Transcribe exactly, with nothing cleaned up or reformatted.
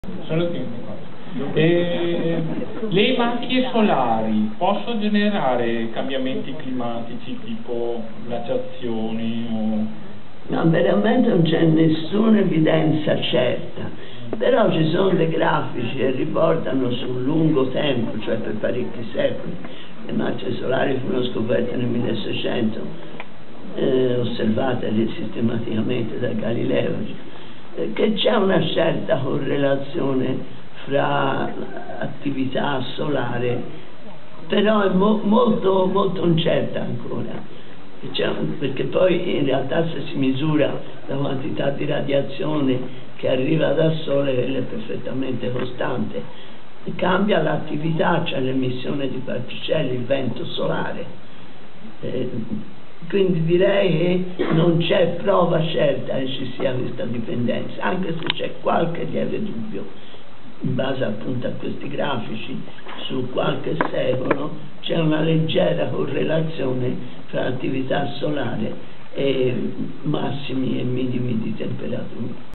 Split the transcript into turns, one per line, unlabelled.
Sono le e le macchie solari possono generare cambiamenti climatici tipo glaciazioni o...
No, veramente non c'è nessuna evidenza certa, però ci sono dei grafici che riportano sul lungo tempo, cioè per parecchi secoli. Le macchie solari furono scoperte nel milleseicento, eh, osservate sistematicamente da Galileo, eh, che c'è una certa correlazione fra attività solare, però è mo molto, molto incerta ancora. Perché poi in realtà se si misura la quantità di radiazione che arriva dal Sole, quella è perfettamente costante, cambia l'attività, cioè l'emissione di particelle, il vento solare, eh, quindi direi che non c'è prova certa che ci sia questa dipendenza, anche se c'è qualche lieve dubbio in base appunto a questi grafici. Su qualche secolo c'è una leggera correlazione tra attività solare e massimi e minimi di temperatura.